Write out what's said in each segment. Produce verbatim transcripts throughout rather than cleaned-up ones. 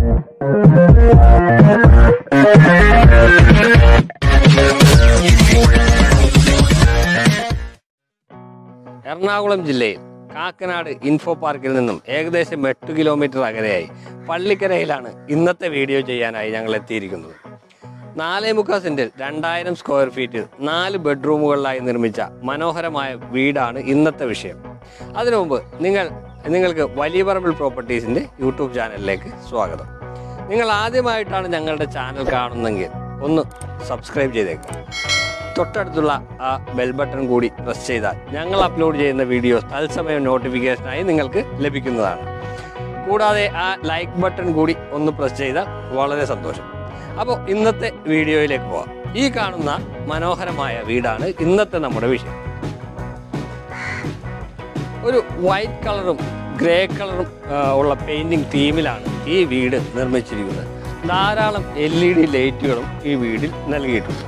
എറണാകുളം ജില്ലയിൽ കാക്കനാട് ഇൻഫോ പാർക്കിൽ നിന്നും ഏകദേശം എട്ട് കിലോമീറ്റർ അകലെയായി പള്ളിക്കരയിലാണ് ഇന്നത്തെ വീഡിയോ ചെയ്യാനായി ഞങ്ങൾ എത്തിയിരിക്കുന്നത്. നാലേ മുക്കാൽ സെന്റിൽ രണ്ടായിരം സ്ക്വയർ ഫീറ്റിൽ നാല് ബെഡ്റൂമുകളിലായി നിർമ്മിച്ച മനോഹരമായ വീടാണ് ഇന്നത്തെ വിഷയം. അതിനു മുമ്പ് നിങ്ങൾ നിങ്ങൾക്ക് വലിയ പറമ്പിൽ പ്രോപ്പർട്ടീസിൻ്റെ യൂട്യൂബ് ചാനലിലേക്ക് സ്വാഗതം. നിങ്ങൾ ആദ്യമായിട്ടാണ് ഞങ്ങളുടെ ചാനൽ കാണുന്നതെങ്കിൽ ഒന്ന് സബ്സ്ക്രൈബ് ചെയ്തേക്കുക. തൊട്ടടുത്തുള്ള ആ ബെൽ ബട്ടൺ കൂടി പ്രസ് ചെയ്താൽ ഞങ്ങൾ അപ്ലോഡ് ചെയ്യുന്ന വീഡിയോസ് തത്സമയം നോട്ടിഫിക്കേഷനായി നിങ്ങൾക്ക് ലഭിക്കുന്നതാണ്. കൂടാതെ ആ ലൈക്ക് ബട്ടൺ കൂടി ഒന്ന് പ്രസ് ചെയ്താൽ വളരെ സന്തോഷം. അപ്പോൾ ഇന്നത്തെ വീഡിയോയിലേക്ക് പോവാം. ഈ കാണുന്ന മനോഹരമായ വീടാണ് ഇന്നത്തെ നമ്മുടെ വിഷയം. ഒരു വൈറ്റ് കളറും ഗ്രേ കളറും ഉള്ള പെയിൻറ്റിങ് തീമിലാണ് ഈ വീട് നിർമ്മിച്ചിരിക്കുന്നത്. ധാരാളം എൽ ഇ ഡി ലൈറ്റുകളും ഈ വീടിൽ നൽകിയിട്ടുണ്ട്.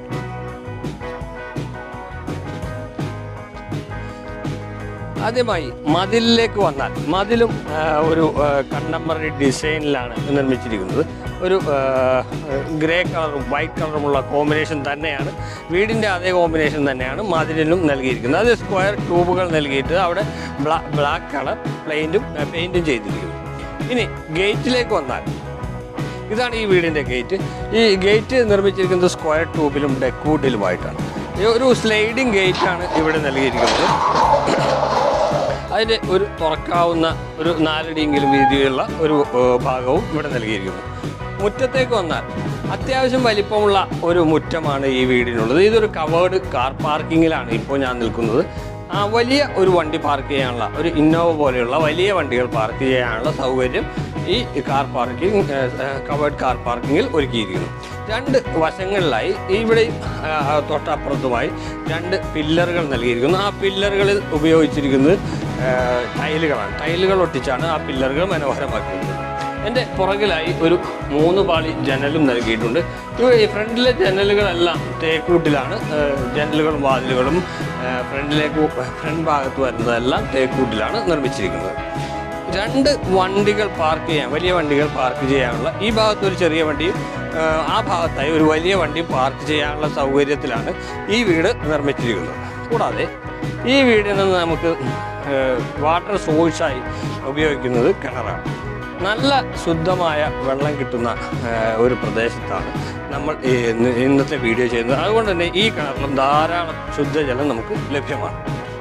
ആദ്യമായി മതിലിലേക്ക് വന്നാൽ മതിലും ഒരു കണ്ടംപററി ഡിസൈനിലാണ് നിർമ്മിച്ചിരിക്കുന്നത്. ഒരു ഗ്രേ കളറും വൈറ്റ് കളറുമുള്ള കോമ്പിനേഷൻ തന്നെയാണ്, വീടിൻ്റെ അതേ കോമ്പിനേഷൻ തന്നെയാണ് മതിലിനും നൽകിയിരിക്കുന്നത്. അത് സ്ക്വയർ ട്യൂബുകൾ നൽകിയിട്ട് അവിടെ ബ്ലാ ബ്ലാക്ക് കളർ പെയിൻറ്റും പെയിൻറ്റും ചെയ്തിരിക്കുന്നു. ഇനി ഗേറ്റിലേക്ക് വന്നാൽ ഇതാണ് ഈ വീടിൻ്റെ ഗേറ്റ്. ഈ ഗേറ്റ് നിർമ്മിച്ചിരിക്കുന്നത് സ്ക്വയർ ട്യൂബിലും ഡെക്കൂഡിലുമായിട്ടാണ്. ഒരു സ്ലൈഡിങ് ഗേറ്റാണ് ഇവിടെ നൽകിയിരിക്കുന്നത്. അതിൻ്റെ ഒരു തുറക്കാവുന്ന ഒരു നാലടിയെങ്കിലും വീതിയുള്ള ഒരു ഭാഗവും ഇവിടെ നൽകിയിരിക്കുന്നു. മുറ്റത്തേക്ക് വന്നാൽ അത്യാവശ്യം വലിപ്പമുള്ള ഒരു മുറ്റമാണ് ഈ വീടിനുള്ളത്. ഇതൊരു കവേർഡ് കാർ പാർക്കിങ്ങിലാണ് ഇപ്പോൾ ഞാൻ നിൽക്കുന്നത്. ആ വലിയ ഒരു വണ്ടി പാർക്ക് ചെയ്യാനുള്ള, ഒരു ഇന്നോവ പോലെയുള്ള വലിയ വണ്ടികൾ പാർക്ക് ചെയ്യാനുള്ള സൗകര്യം ഈ കാർ പാർക്കിംഗ് കവേർഡ് കാർ പാർക്കിങ്ങിൽ ഒരുക്കിയിരിക്കുന്നു. രണ്ട് വശങ്ങളിലായി ഇവിടെ തൊട്ടപ്പുറത്തുമായി രണ്ട് പില്ലറുകൾ നൽകിയിരിക്കുന്നു. ആ പില്ലറുകളിൽ ഉപയോഗിച്ചിരിക്കുന്നത് ടൈലുകളാണ്. ടൈലുകൾ ഒട്ടിച്ചാണ് ആ പില്ലറുകൾ മനോഹരമാക്കിയിരിക്കുന്നത്. എൻ്റെ പുറകിലായി ഒരു മൂന്ന് പാളി ജനലും നൽകിയിട്ടുണ്ട്. ഈ ഫ്രണ്ടിലെ ജനലുകളെല്ലാം തേക്കൂട്ടിലാണ്. ജനലുകളും വാതിലുകളും ഫ്രണ്ടിലേക്ക് ഫ്രണ്ട് ഭാഗത്ത് വരുന്നതെല്ലാം തേക്കൂട്ടിലാണ് നിർമ്മിച്ചിരിക്കുന്നത്. രണ്ട് വണ്ടികൾ പാർക്ക് ചെയ്യാൻ, വലിയ വണ്ടികൾ പാർക്ക് ചെയ്യാനുള്ള, ഈ ഭാഗത്ത് ഒരു ചെറിയ വണ്ടിയും ആ ഭാഗത്തായി ഒരു വലിയ വണ്ടി പാർക്ക് ചെയ്യാനുള്ള സൗകര്യത്തിലാണ് ഈ വീട് നിർമ്മിച്ചിരിക്കുന്നത്. കൂടാതെ ഈ വീടിൽ നിന്ന് നമുക്ക് വാട്ടർ സോഴ്സായി ഉപയോഗിക്കുന്നത് കിണറാണ്. നല്ല ശുദ്ധമായ വെള്ളം കിട്ടുന്ന ഒരു പ്രദേശത്താണ് നമ്മൾ ഇന്നത്തെ വീഡിയോ ചെയ്യുന്നത്. അതുകൊണ്ട് തന്നെ ഈ കിണറിലും ധാരാളം ശുദ്ധജലം നമുക്ക് ലഭ്യമാണ്.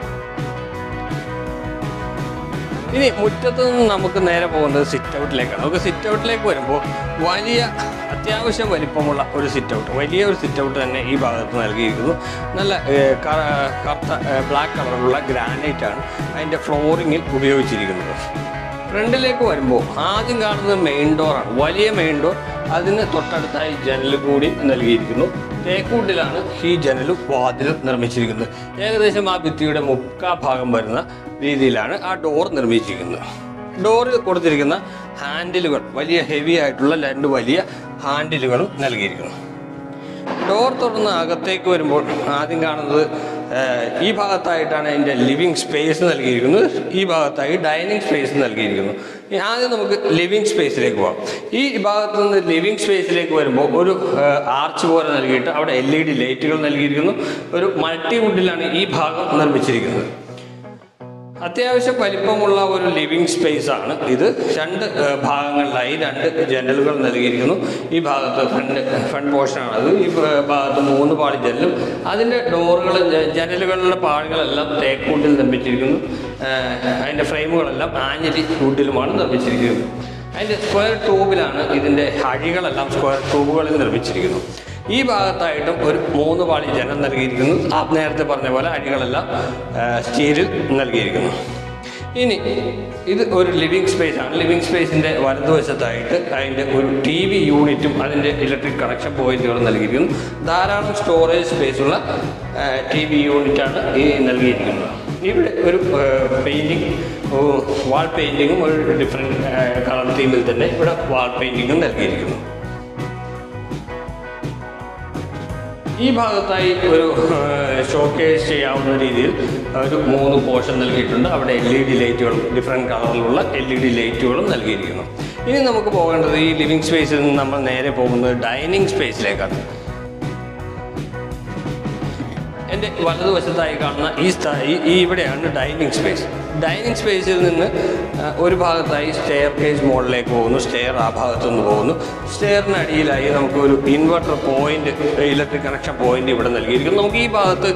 ഇനി മുറ്റത്ത് നിന്ന് നമുക്ക് നേരെ പോകുന്നത് സിറ്റ് ഔട്ടിലേക്കാണ്. നമുക്ക് സിറ്റ് ഔട്ടിലേക്ക് വരുമ്പോൾ വലിയ അത്യാവശ്യം വലിപ്പമുള്ള ഒരു സിറ്റ് ഔട്ട്, വലിയ ഒരു സിറ്റ് ഔട്ട് തന്നെ ഈ ഭാഗത്ത് നൽകിയിരിക്കുന്നു. നല്ല കറുത്ത ബ്ലാക്ക് കളറുള്ള ഗ്രാനൈറ്റാണ് അതിൻ്റെ ഫ്ലോറിങ്ങിൽ ഉപയോഗിച്ചിരിക്കുന്നത്. ഫ്രണ്ടിലേക്ക് വരുമ്പോൾ ആദ്യം കാണുന്നത് മെയിൻ ഡോറാണ്, വലിയ മെയിൻ ഡോർ. അതിന് തൊട്ടടുത്തായി ജനൽ കൂടി നൽകിയിരിക്കുന്നു. തേക്കൂട്ടിലാണ് ഈ ജനലും വാതിലും നിർമ്മിച്ചിരിക്കുന്നത്. ഏകദേശം ആ ഭിത്തിയുടെ മുക്കാ ഭാഗം വരുന്ന രീതിയിലാണ് ആ ഡോർ നിർമ്മിച്ചിരിക്കുന്നത്. ഡോറിൽ കൊടുത്തിരിക്കുന്ന ഹാൻഡിലുകൾ വലിയ ഹെവി ആയിട്ടുള്ള രണ്ട് വലിയ ഹാൻഡിലുകളും നൽകിയിരിക്കുന്നു. ഡോർ തുറന്ന് അകത്തേക്ക് വരുമ്പോൾ ആദ്യം കാണുന്നത് ഈ ഭാഗത്തായിട്ടാണ് അതിൻ്റെ ലിവിങ് സ്പേസ് നൽകിയിരിക്കുന്നത്. ഈ ഭാഗത്തായി ഡൈനിങ് സ്പേസ് നൽകിയിരിക്കുന്നു. ആദ്യം നമുക്ക് ലിവിങ് സ്പേസിലേക്ക് പോകാം. ഈ ഭാഗത്ത് നിന്ന് ലിവിങ് സ്പേസിലേക്ക് വരുമ്പോൾ ഒരു ആർച്ച് പോലെ നൽകിയിട്ട് അവിടെ എൽ ഇ ഡി ലൈറ്റുകൾ നൽകിയിരിക്കുന്നു. ഒരു മൾട്ടിവുഡിലാണ് ഈ ഭാഗം നിർമ്മിച്ചിരിക്കുന്നത്. അത്യാവശ്യം വലിപ്പമുള്ള ഒരു ലിവിങ് സ്പേസ് ആണ് ഇത്. രണ്ട് ഭാഗങ്ങളിലായി രണ്ട് ജനലുകൾ നൽകിയിരിക്കുന്നു. ഈ ഭാഗത്ത് ഫ്രണ്ട് ഫ്രണ്ട് പോർഷനാണ് അത്. ഈ ഭാഗത്ത് മൂന്ന് പാളി ജനലും അതിൻ്റെ ഡോറുകൾ ജനലുകളുടെ പാളികളെല്ലാം തേക്കൂട്ടിൽ നിർമ്മിച്ചിരിക്കുന്നു. അതിൻ്റെ ഫ്രെയിമുകളെല്ലാം ആഞ്ഞിലി വുഡിലുമാണ് നിർമ്മിച്ചിരിക്കുന്നത്. അതിൻ്റെ സ്ക്വയർ ട്യൂബിലാണ് ഇതിൻ്റെ അഴികളെല്ലാം സ്ക്വയർ ട്യൂബുകളിൽ നിർമ്മിച്ചിരിക്കുന്നു. ഈ ഭാഗത്തായിട്ടും ഒരു മൂന്ന് പാളി ജനം നൽകിയിരിക്കുന്നു. ആ നേരത്തെ പറഞ്ഞ പോലെ അടികളെല്ലാം സ്റ്റീലിൽ നൽകിയിരിക്കുന്നു. ഇനി ഇത് ഒരു ലിവിങ് സ്പേസ് ആണ്. ലിവിങ് സ്പേസിൻ്റെ വലതുവശത്തായിട്ട് അതിൻ്റെ ഒരു ടി വി യൂണിറ്റും അതിൻ്റെ ഇലക്ട്രിക് കണക്ഷൻ പോയിന്റുകളും നൽകിയിരിക്കുന്നു. ധാരാളം സ്റ്റോറേജ് സ്പേസുള്ള ടി വി യൂണിറ്റാണ് ഈ നൽകിയിരിക്കുന്നത്. ഇവിടെ ഒരു പെയിൻറ്റിങ്, വാൾ പെയിൻറ്റിങ്ങും ഒരു ഡിഫറെൻറ്റ് കളർ തീമിൽ തന്നെ ഇവിടെ വാൾ പെയിൻറ്റിങ്ങും നൽകിയിരിക്കുന്നു. ഈ ഭാഗത്തായി ഒരു ഷോക്കേസ് ചെയ്യാവുന്ന രീതിയിൽ ഒരു മൂന്ന് പോർഷൻ നൽകിയിട്ടുണ്ട്. അവിടെ എൽ ഇ ഡി ലൈറ്റുകളും ഡിഫറെൻറ്റ് കളറിലുള്ള എൽ ഇ ഡി ലൈറ്റുകളും നൽകിയിരിക്കുന്നു. ഇനി നമുക്ക് പോകേണ്ടത് ഈ ലിവിങ് സ്പേസിൽ നിന്ന് നമ്മൾ നേരെ പോകുന്നത് ഡൈനിങ് സ്പേസിലേക്കാണ്. എൻ്റെ വലതുവശത്തായി കാണുന്ന ഈ സ്ഥ ഈ ഇവിടെയാണ് ഡൈനിങ് സ്പേസ്. ഡൈനിങ് സ്പേസിൽ നിന്ന് ഒരു ഭാഗത്തായി സ്റ്റെയർ കേസ് മുകളിലേക്ക് പോകുന്നു, സ്റ്റെയർ ആ ഭാഗത്തുനിന്ന് പോകുന്നു. സ്റ്റെയറിന് അടിയിലായി നമുക്ക് ഒരു inverter point, electric connection point ഇവിടെ നൽകിയിരിക്കുന്നു. നമുക്ക് ഈ ഭാഗത്ത്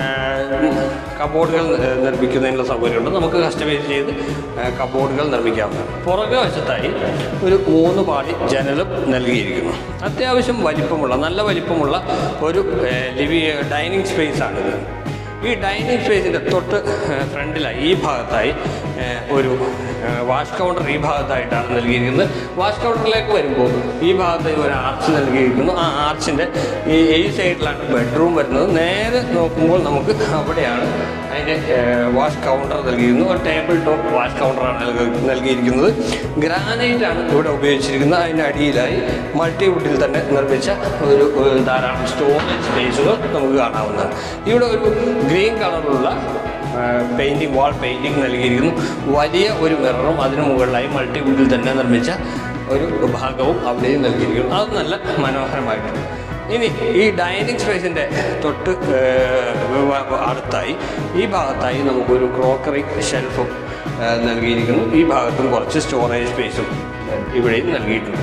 കബോർഡുകൾ നിർമ്മിക്കുന്നതിനുള്ള സൗകര്യമുണ്ട്. നമുക്ക് കസ്റ്റമൈസ് ചെയ്ത് കബോർഡുകൾ നിർമ്മിക്കാവുന്നതാണ്. പുറകെ വശത്തായി ഒരു മൂന്ന് പാളി ജനലും നൽകിയിരിക്കുന്നു. അത്യാവശ്യം വലിപ്പമുള്ള, നല്ല വലിപ്പമുള്ള ഒരു ലിവി ഡൈനിങ് സ്പേസ് ആണിത്. ഈ ഡൈനിങ് സ്പേസിൻ്റെ തൊട്ട് ഫ്രണ്ടിലായി ഈ ഭാഗത്തായി ഒരു വാഷ് കൗണ്ടർ ഈ ഭാഗത്തായിട്ടാണ് നൽകിയിരിക്കുന്നത്. വാഷ് കൗണ്ടറിലേക്ക് വരുമ്പോൾ ഈ ഭാഗത്തായി ഒരു ആർച്ച് നൽകിയിരിക്കുന്നു. ആ ആർച്ചിൻ്റെ ഈ ഈ സൈഡിലാണ് ബെഡ്റൂം വരുന്നത്. നേരെ നോക്കുമ്പോൾ നമുക്ക് അവിടെയാണ് അതിൻ്റെ വാഷ് കൗണ്ടർ നൽകിയിരുന്നു. ഒരു ടേബിൾ ടോപ്പ് വാഷ് കൗണ്ടറാണ് നൽകിയിരിക്കുന്നത്. ഗ്രാനൈറ്റാണ് ഇവിടെ ഉപയോഗിച്ചിരിക്കുന്നത്. അതിൻ്റെ അടിയിലായി മൾട്ടിവുഡിൽ തന്നെ നിർമ്മിച്ച ഒരു ധാരാളം സ്റ്റോറേജ് സ്പേസുകൾ നമുക്ക് കാണാവുന്നതാണ്. ഇവിടെ ഒരു ഗ്രീൻ കളറുള്ള പെയിൻറ്റിങ്, വാൾ പെയിൻറ്റിങ് നൽകിയിരിക്കുന്നു. വലിയ ഒരു മിററും അതിന് മുകളിലായി മൾട്ടിവുഡിൽ തന്നെ നിർമ്മിച്ച ഒരു ഭാഗവും അവിടെയും നൽകിയിരിക്കുന്നു. അത് നല്ല മനോഹരമായിട്ടുണ്ട്. ഇനി ഈ ഡൈനിങ് സ്പേസിൻ്റെ തൊട്ട് അടുത്തായി ഈ ഭാഗത്തായി നമുക്കൊരു ക്രോക്കറി ഷെൽഫും നൽകിയിരിക്കുന്നു. ഈ ഭാഗത്തും കുറച്ച് സ്റ്റോറേജ് സ്പേസും ഇവിടെയും നൽകിയിട്ടുണ്ട്.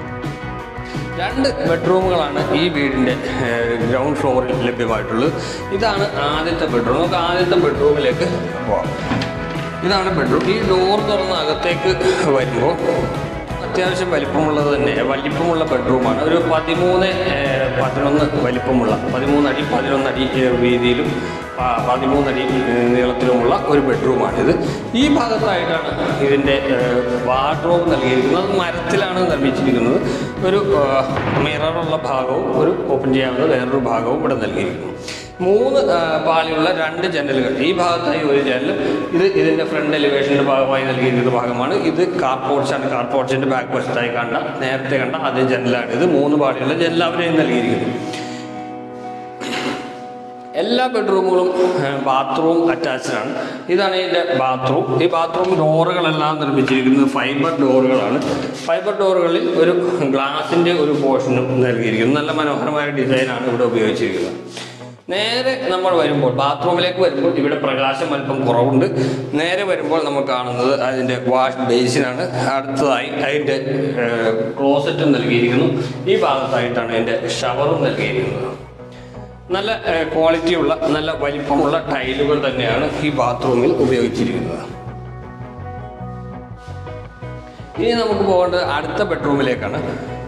രണ്ട് ബെഡ്റൂമുകളാണ് ഈ വീടിൻ്റെ ഗ്രൗണ്ട് ഫ്ലോറിൽ ലഭ്യമായിട്ടുള്ളത്. ഇതാണ് ആദ്യത്തെ ബെഡ്റൂം. നമുക്ക് ആദ്യത്തെ ബെഡ്റൂമിലേക്ക് പോകാം. ഇതാണ് ബെഡ്റൂം. ഈ ഡോർ തുറന്ന് അകത്തേക്ക് വരുമ്പോൾ അത്യാവശ്യം വലിപ്പമുള്ളത് തന്നെ വലിപ്പമുള്ള ബെഡ്റൂമാണ്. ഒരു പതിമൂന്ന് പതിനൊന്ന് വലിപ്പമുള്ള, പതിമൂന്നടി പതിനൊന്നടി വീതിയിലും പതിമൂന്നടി നീളത്തിലുമുള്ള ഒരു ബെഡ്റൂമാണിത്. ഈ ഭാഗത്തായിട്ടാണ് ഇതിൻ്റെ വാർഡ്രോബ് നൽകിയിരിക്കുന്നത്. മരത്തിലാണ് നിർമ്മിച്ചിരിക്കുന്നത്. ഒരു മിററുള്ള ഭാഗവും ഒരു ഓപ്പൺ ചെയ്യാവുന്ന വേറൊരു ഭാഗവും ഇവിടെ നൽകിയിരിക്കുന്നു. മൂന്ന് പാളിയുള്ള രണ്ട് ജനലുകൾ, ഈ ഭാഗത്തായി ഒരു ജനൽ, ഇത് ഇതിൻ്റെ ഫ്രണ്ട് എലിവേഷൻ്റെ ഭാഗമായി നൽകിയിരിക്കുന്ന ഭാഗമാണ്. ഇത് കാർ പോർച്ചാണ്. കാർ പോർച്ചിൻ്റെ ബാക്ക് വശത്തായി കണ്ട നേരത്തെ കണ്ട അതേ ജനലാണ്. ഇത് മൂന്ന് പാളിയുള്ള ജനൽ അവിടെയും നൽകിയിരിക്കുന്നു. എല്ലാ ബെഡ്റൂമുകളും ബാത്റൂം അറ്റാച്ച്ഡ് ആണ്. ഇതാണ് ഇതിൻ്റെ ബാത്റൂം. ഈ ബാത്റൂം ഡോറുകളെല്ലാം നിർമ്മിച്ചിരിക്കുന്നത് ഫൈബർ ഡോറുകളാണ്. ഫൈബർ ഡോറുകളിൽ ഒരു ഗ്ലാസിൻ്റെ ഒരു പോർഷനും നൽകിയിരിക്കുന്നു. നല്ല മനോഹരമായ ഡിസൈനാണ് ഇവിടെ ഉപയോഗിച്ചിരിക്കുന്നത്. നേരെ നമ്മൾ വരുമ്പോൾ ബാത്റൂമിലേക്ക് വരുമ്പോൾ ഇവിടെ പ്രകാശം അല്പം കുറവുണ്ട്. നേരെ വരുമ്പോൾ നമ്മൾ കാണുന്നത് അതിൻ്റെ വാഷ് ബേസിനാണ്. അടുത്തതായി അതിൻ്റെ ക്ലോസറ്റും നൽകിയിരിക്കുന്നു. ഈ ഭാഗത്തായിട്ടാണ് അതിൻ്റെ ഷവറും നൽകിയിരിക്കുന്നത്. നല്ല ക്വാളിറ്റിയുള്ള, നല്ല വലിപ്പമുള്ള ടൈലുകൾ തന്നെയാണ് ഈ ബാത്റൂമിൽ ഉപയോഗിച്ചിരിക്കുന്നത്. ഇനി നമുക്ക് പോകേണ്ടത് അടുത്ത ബെഡ്റൂമിലേക്കാണ്.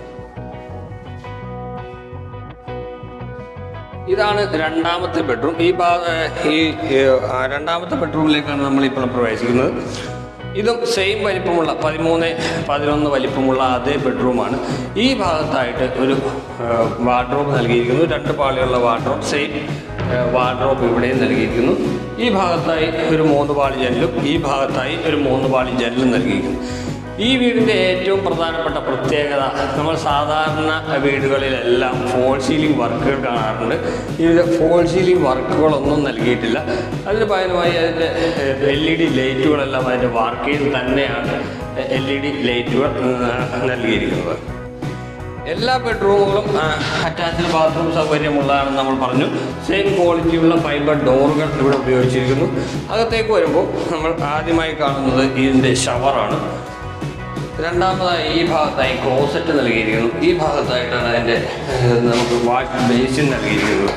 ഇതാണ് രണ്ടാമത്തെ ബെഡ്റൂം. ഈ ഭാഗ ഈ രണ്ടാമത്തെ ബെഡ്റൂമിലേക്കാണ് നമ്മളിപ്പോൾ പ്രവേശിക്കുന്നത്. ഇതും സെയിം വലിപ്പമുള്ള പതിമൂന്ന് പതിനൊന്ന് വലിപ്പമുള്ള അതേ ബെഡ്റൂമാണ്. ഈ ഭാഗത്തായിട്ട് ഒരു വാർഡ്രോബ് നൽകിയിരിക്കുന്നു. രണ്ട് പാളിയുള്ള വാർഡ്രോബ്, സെയിം വാർഡ്രോബ് ഇവിടെയും നൽകിയിരിക്കുന്നു. ഈ ഭാഗത്തായി ഒരു മൂന്ന് പാളി ജനലും ഈ ഭാഗത്തായി ഒരു മൂന്ന് പാളി ജനലും നൽകിയിരിക്കുന്നു. ഈ വീടിൻ്റെ ഏറ്റവും പ്രധാനപ്പെട്ട പ്രത്യേകത, നമ്മൾ സാധാരണ വീടുകളിലെല്ലാം ഫോൾ സീലിംഗ് വർക്കുകൾ കാണാറുണ്ട്. ഇതിൽ ഫോൾ സീലിംഗ് വർക്കുകളൊന്നും നൽകിയിട്ടില്ല. അതിന് പകരമായി അതിൻ്റെ എൽ ഇ ഡി ലൈറ്റുകളെല്ലാം അതിൻ്റെ വാർക്കയിൽ തന്നെയാണ് എൽ ഇ ഡി ലൈറ്റുകൾ നൽകിയിരിക്കുന്നത്. എല്ലാ ബെഡ്റൂമുകളും അറ്റാച്ച്ഡ് ബാത്റൂം സൗകര്യമുള്ളതാണെന്ന് നമ്മൾ പറഞ്ഞു. സെയിം ക്വാളിറ്റിയുള്ള ഫൈബർ ഡോറുകൾ ഇവിടെ ഉപയോഗിച്ചിരിക്കുന്നു. അകത്തേക്ക് വരുമ്പോൾ നമ്മൾ ആദ്യമായി കാണുന്നത് ഇതിൻ്റെ ഷവറാണ്. രണ്ടാമതായി ഈ ഭാഗത്തായി ക്ലോസറ്റ് നൽകിയിരിക്കുന്നു. ഈ ഭാഗത്തായിട്ടാണ് അതിൻ്റെ നമുക്ക് വാഷ് ബേസിൻ നൽകിയിരിക്കുന്നത്.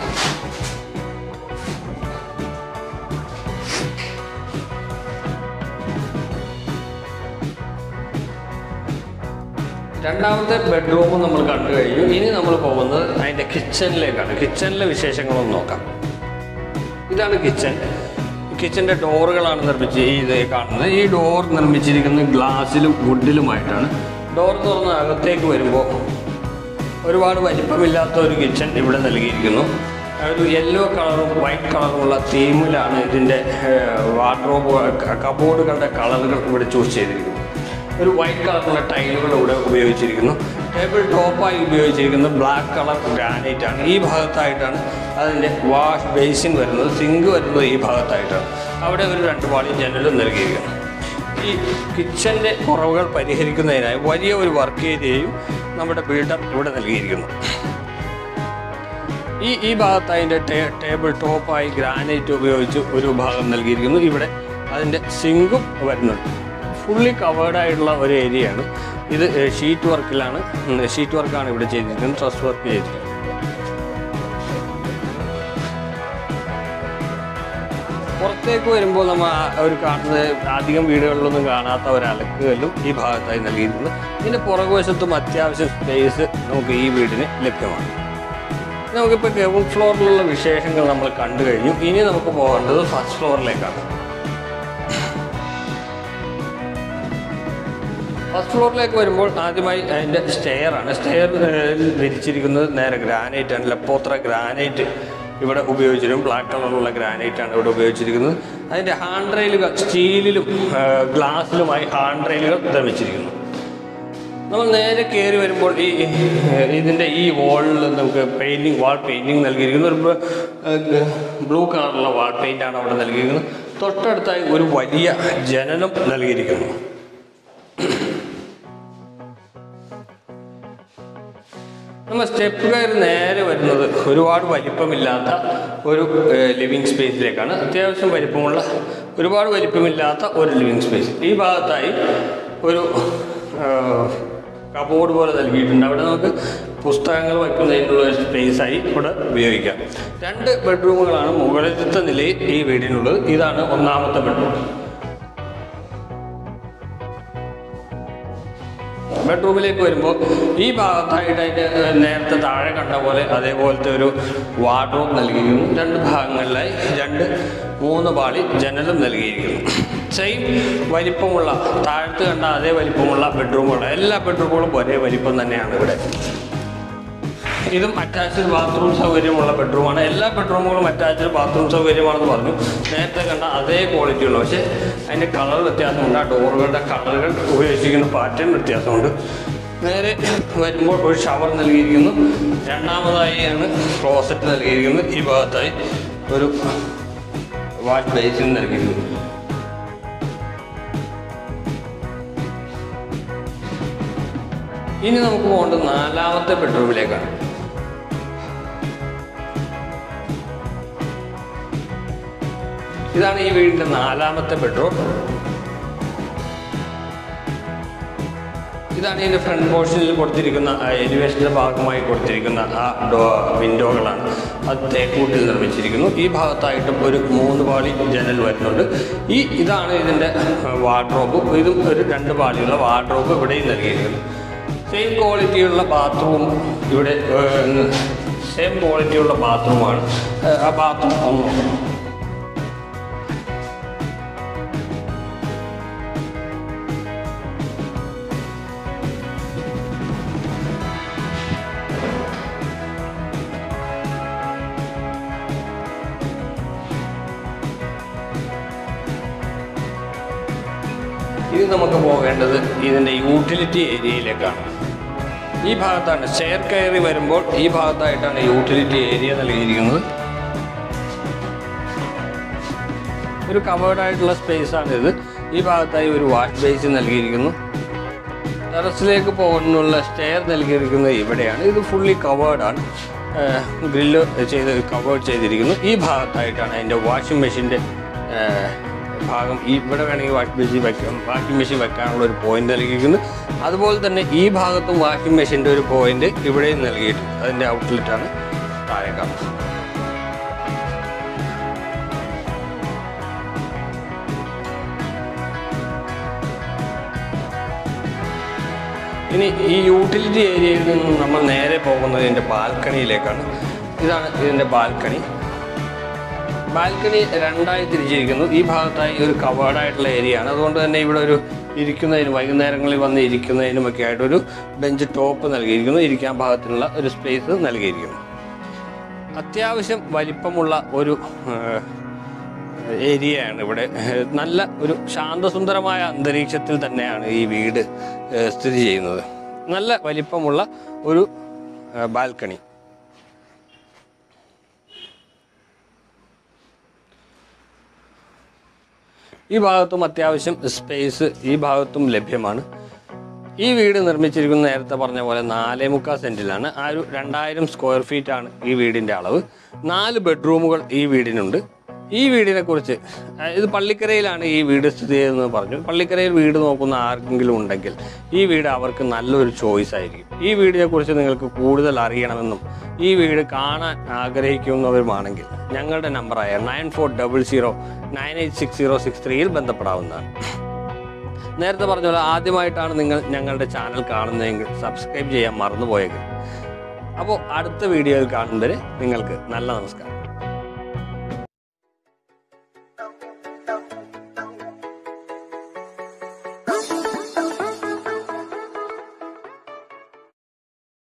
രണ്ടാമത്തെ ബെഡ്റൂം നമ്മൾ കണ്ടു കഴിഞ്ഞു. ഇനി നമ്മൾ പോകുന്നത് അതിൻ്റെ കിച്ചണിലേക്കാണ്. കിച്ചണിലെ വിശേഷങ്ങളൊന്ന് നോക്കാം. ഇതാണ് കിച്ചൺ. കിച്ചൻ്റെ ഡോറുകളാണ് നിർമ്മിച്ച് ഈ ഇത് കാണുന്നത്. ഈ ഡോർ നിർമ്മിച്ചിരിക്കുന്നത് ഗ്ലാസ്സിലും വുഡിലുമായിട്ടാണ്. ഡോർ തുറന്ന് അകത്തേക്ക് വരുമ്പോൾ ഒരുപാട് വലിപ്പമില്ലാത്ത ഒരു കിച്ചൺ ഇവിടെ നൽകിയിരിക്കുന്നു. ഒരു യെല്ലോ കളറും വൈറ്റ് കളറുമുള്ള തീമിലാണ് ഇതിൻ്റെ വാർഡ്രോബ് കബോർഡുകളുടെ കളറുകൾ ഇവിടെ ചൂസ് ചെയ്തിരിക്കുന്നു. ഒരു വൈറ്റ് കളറുള്ള ടൈലുകൾ ഇവിടെ ഉപയോഗിച്ചിരിക്കുന്നു. ടേബിൾ ടോപ്പായി ഉപയോഗിച്ചിരിക്കുന്നത് ബ്ലാക്ക് കളർ ഗ്രാനൈറ്റ് ആണ്. ഈ ഭാഗത്തായിട്ടാണ് അതിൻ്റെ വാഷ് ബേസിൻ വരുന്നത്. സിങ്ക് വരുന്നത് ഈ ഭാഗത്തായിട്ടാണ്. അവിടെ ഒരു രണ്ട് പാളി ജനലും നൽകിയിരിക്കുന്നു. ഈ കിച്ചൻ്റെ കുറവുകൾ പരിഹരിക്കുന്നതിനായി വലിയ ഒരു വർക്ക് ഏരിയയും നമ്മുടെ ബിൽഡർ ഇവിടെ നൽകിയിരിക്കുന്നു. ഈ ഈ ഭാഗത്ത് അതിൻ്റെ ടേ ടേബിൾ ടോപ്പായി ഗ്രാനൈറ്റ് ഉപയോഗിച്ച് ഒരു ഭാഗം നൽകിയിരിക്കുന്നു. ഇവിടെ അതിൻ്റെ സിങ്കും വരുന്നുണ്ട്. ഫുള്ളി കവേർഡായിട്ടുള്ള ഒരു ഏരിയയാണ് ഇത്. ഷീറ്റ് വർക്കിലാണ് ഷീറ്റ് വർക്കാണ് ഇവിടെ ചെയ്തിരിക്കുന്നത്, ട്രസ് വർക്ക് ചെയ്തിരിക്കുന്നത്. പുറത്തേക്ക് വരുമ്പോൾ നമ്മൾ ഒരു കാണുന്നത് അധികം വീടുകളിലൊന്നും കാണാത്ത ഒരു അലക്കുകല്ലും ഈ ഭാഗത്തായി നൽകിയിരിക്കുന്നത്. ഇതിൻ്റെ പുറകുവശത്തും അത്യാവശ്യം സ്പേസ് നമുക്ക് ഈ വീടിന് ലഭ്യമാണ്. നമുക്കിപ്പോൾ ഗ്രൗണ്ട് ഫ്ലോറിലുള്ള വിശേഷങ്ങൾ നമ്മൾ കണ്ടു കഴിഞ്ഞു. ഇനി നമുക്ക് പോകേണ്ടത് ഫസ്റ്റ് ഫ്ലോറിലേക്കാണ്. ഫസ്റ്റ് ഫ്ലോറിലേക്ക് വരുമ്പോൾ ആദ്യമായി അതിൻ്റെ സ്റ്റെയർ ആണ്. സ്റ്റെയർ വിരിച്ചിരിക്കുന്നത് നേരെ ഗ്രാനൈറ്റ് ആണ്. ലപ്പോത്ര ഗ്രാനൈറ്റ് ഇവിടെ ഉപയോഗിച്ചിരിക്കും. ബ്ലാക്ക് കളറുള്ള ഗ്രാനൈറ്റ് ആണ് ഇവിടെ ഉപയോഗിച്ചിരിക്കുന്നത്. അതിൻ്റെ ഹാൻഡ് റെയിലുകൾ സ്റ്റീലിലും ഗ്ലാസ്സിലുമായി ഹാൻഡ് റെയിലുകൾ നിർമ്മിച്ചിരിക്കുന്നു. നമ്മൾ നേരെ കയറി വരുമ്പോൾ ഈ ഇതിൻ്റെ ഈ വാളിൽ നമുക്ക് പെയിൻറ്റിങ് വാൾ പെയിൻറ്റിങ് നൽകിയിരിക്കുന്നു. ഒരു ബ്ലൂ കളറുള്ള വാൾ പെയിൻ്റാണ് അവിടെ നൽകിയിരിക്കുന്നത്. തൊട്ടടുത്തായി ഒരു വലിയ ജനലും നൽകിയിരിക്കുന്നു. നമ്മൾ സ്റ്റെപ്പ് കയറി നേരെ വരുന്നത് ഒരുപാട് വലിപ്പമില്ലാത്ത ഒരു ലിവിങ് സ്പേസിലേക്കാണ്. അത്യാവശ്യം വലിപ്പമുള്ള ഒരുപാട് വലിപ്പമില്ലാത്ത ഒരു ലിവിങ് സ്പേസ്. ഈ ഭാഗത്തായി ഒരു കബോർഡ് പോലെ നൽകിയിട്ടുണ്ട്. അവിടെ നമുക്ക് പുസ്തകങ്ങൾ വയ്ക്കുന്നതിനുള്ള ഒരു സ്പേസായി ഇവിടെ ഉപയോഗിക്കാം. രണ്ട് ബെഡ്റൂമുകളാണ് മുകളിലത്തെ നിലയിൽ ഈ വീടിനുള്ളത്. ഇതാണ് ഒന്നാമത്തെ ബെഡ്റൂം. ബെഡ്റൂമിലേക്ക് വരുമ്പോൾ ഈ ഭാഗത്തായിട്ട് അതിൻ്റെ നേരത്തെ താഴെ കണ്ട പോലെ അതേപോലത്തെ ഒരു വാർഡ്രോബ് നൽകിയിരിക്കുന്നു. രണ്ട് ഭാഗങ്ങളിലായി രണ്ട് മൂന്ന് പാളി ജനലും നൽകിയിരിക്കുന്നു. സെയിം വലിപ്പമുള്ള താഴത്ത് കണ്ട അതേ വലിപ്പമുള്ള ബെഡ്റൂമുകൾ, എല്ലാ ബെഡ്റൂമുകളും ഒരേ വലിപ്പം തന്നെയാണ് ഇവിടെ. ഇതും അറ്റാച്ച്ഡ് ബാത്റൂം സൗകര്യമുള്ള ബെഡ്റൂമാണ്. എല്ലാ ബെഡ്റൂമുകളും അറ്റാച്ച്ഡ് ബാത്റൂം സൗകര്യമാണെന്ന് പറഞ്ഞു. നേരത്തെ കണ്ട അതേ ക്വാളിറ്റി ഉള്ളു. പക്ഷേ അതിൻ്റെ കളർ വ്യത്യാസമുണ്ട്. ആ ഡോറുകളുടെ കളറുകൾ ഉപയോഗിച്ചിരിക്കുന്ന പാറ്റേൺ വ്യത്യാസമുണ്ട്. നേരെ വരുമ്പോൾ ഒരു ഷവർ നൽകിയിരിക്കുന്നു. രണ്ടാമതായി ആണ് ക്ലോസറ്റ് നൽകിയിരിക്കുന്നത്. ഈ ഭാഗത്തായി ഒരു വാഷ് ബേസിൻ നൽകിയിരിക്കുന്നു. ഇനി നമുക്ക് പോകേണ്ടത് നാലാമത്തെ ബെഡ്റൂമിലേക്കാണ്. ഇതാണ് ഈ വീടിൻ്റെ നാലാമത്തെ ബെഡ്റൂം. ഇതാണ് ഇതിൻ്റെ ഫ്രണ്ട് പോർഷനിൽ കൊടുത്തിരിക്കുന്ന എലിവേഷൻ്റെ ഭാഗമായി കൊടുത്തിരിക്കുന്ന ആ ഡോ വിൻഡോകളാണ്. അത് തേക്കൂട്ടിൽ നിർമ്മിച്ചിരിക്കുന്നു. ഈ ഭാഗത്തായിട്ടും ഒരു മൂന്ന് പാളി ജനൽ വരുന്നുണ്ട്. ഈ ഇതാണ് ഇതിൻ്റെ വാർഡ്രോബ്. ഇതും ഒരു രണ്ട് പാളിയുള്ള വാർഡ്രോബ് ഇവിടെയും നൽകിയിരിക്കുന്നു. സെയിം ക്വാളിറ്റിയുള്ള ബാത്റൂം ഇവിടെ സെയിം ക്വാളിറ്റിയുള്ള ബാത്റൂമാണ്. ആ ബാത്റൂം ഒന്ന് ഇത് നമുക്ക് പോകേണ്ടത് ഇതിൻ്റെ യൂട്ടിലിറ്റി ഏരിയയിലേക്കാണ്. ഈ ഭാഗത്താണ് സ്റ്റെയർ കയറി വരുമ്പോൾ ഈ ഭാഗത്തായിട്ടാണ് യൂട്ടിലിറ്റി ഏരിയ നൽകിയിരിക്കുന്നത്. ഒരു കവേർഡായിട്ടുള്ള സ്പേസാണിത്. ഈ ഭാഗത്തായി ഒരു വാഷ് ബേസിൻ നൽകിയിരിക്കുന്നു. ടെറസിലേക്ക് പോകുന്നുള്ള സ്റ്റെയർ നൽകിയിരിക്കുന്നത് ഇവിടെയാണ്. ഇത് ഫുള്ളി കവേർഡാണ്. ഗ്രില്ല് ചെയ്ത് കവേർഡ് ചെയ്തിരിക്കുന്നു. ഈ ഭാഗത്തായിട്ടാണ് അതിൻ്റെ വാഷിംഗ് മെഷീൻ്റെ ഭാഗം. ഇവിടെ വേണമെങ്കിൽ വാഷിംഗ് മെഷീൻ വയ്ക്കാം വാഷിംഗ് മെഷീൻ വെക്കാനുള്ള ഒരു പോയിന്റ് നൽകിയിരിക്കുന്നു. അതുപോലെ തന്നെ ഈ ഭാഗത്തും വാഷിംഗ് മെഷീൻ്റെ ഒരു പോയിന്റ് ഇവിടെയും നൽകിയിട്ടുണ്ട്. അതിൻ്റെ ഔട്ട്ലെറ്റാണ് താഴെ കാണുന്നത്. ഇനി ഈ യൂട്ടിലിറ്റി ഏരിയയിൽ നിന്നും നമ്മൾ നേരെ പോകുന്നത് ഇതിൻ്റെ ബാൽക്കണിയിലേക്കാണ്. ഇതാണ് ഇതിൻ്റെ ബാൽക്കണി. ബാൽക്കണി രണ്ടായി തിരിച്ചിരിക്കുന്നു. ഈ ഭാഗത്തായി ഒരു കവേർഡായിട്ടുള്ള ഏരിയ ആണ്. അതുകൊണ്ട് തന്നെ ഇവിടെ ഒരു ഇരിക്കുന്നതിനും വൈകുന്നേരങ്ങളിൽ വന്ന് ഇരിക്കുന്നതിനുമൊക്കെ ആയിട്ടൊരു ബെഞ്ച് ടോപ്പ് നൽകിയിരിക്കുന്നു. ഇരിക്കാൻ ഭാഗത്തിനുള്ള ഒരു സ്പേസ് നൽകിയിരിക്കുന്നു. അത്യാവശ്യം വലിപ്പമുള്ള ഒരു ഏരിയയാണ് ഇവിടെ. നല്ല ഒരു ശാന്തസുന്ദരമായ അന്തരീക്ഷത്തിൽ തന്നെയാണ് ഈ വീട് സ്ഥിതി ചെയ്യുന്നത്. നല്ല വലിപ്പമുള്ള ഒരു ബാൽക്കണി. ഈ ഭാഗത്തും അത്യാവശ്യം സ്പേസ് ഈ ഭാഗത്തും ലഭ്യമാണ്. ഈ വീട് നിർമ്മിച്ചിരിക്കുന്ന നേരത്തെ പറഞ്ഞ പോലെ നാലേ മുക്കാൽ സെൻറ്റിലാണ്. ആ ഒരു രണ്ടായിരം സ്ക്വയർ ഫീറ്റ് ആണ് ഈ വീടിൻ്റെ അളവ്. നാല് ബെഡ്റൂമുകൾ ഈ വീടിനുണ്ട്. ഈ വീടിനെ കുറിച്ച് ഇത് പള്ളിക്കരയിലാണ് ഈ വീട് സ്ഥിതി ചെയ്തതെന്ന് പറഞ്ഞു. പള്ളിക്കരയിൽ വീട് നോക്കുന്ന ആർക്കെങ്കിലും ഉണ്ടെങ്കിൽ ഈ വീട് അവർക്ക് നല്ലൊരു ചോയ്സ് ആയിരിക്കും. ഈ വീടിനെ കുറിച്ച് നിങ്ങൾക്ക് കൂടുതൽ അറിയണമെന്നും ഈ വീട് കാണാൻ ആഗ്രഹിക്കുന്നവരുമാണെങ്കിൽ ഞങ്ങളുടെ നമ്പറായ nine four double zero nine eight six zero six ത്രീയിൽ ബന്ധപ്പെടാവുന്നതാണ്. നേരത്തെ പറഞ്ഞ പോലെ ആദ്യമായിട്ടാണ് നിങ്ങൾ ഞങ്ങളുടെ ചാനൽ കാണുന്നതെങ്കിൽ സബ്സ്ക്രൈബ് ചെയ്യാൻ മറന്നുപോയെങ്കിൽ. അപ്പോൾ അടുത്ത വീഡിയോയിൽ കാണുന്നവരെ നിങ്ങൾക്ക് നല്ല നമസ്കാരം.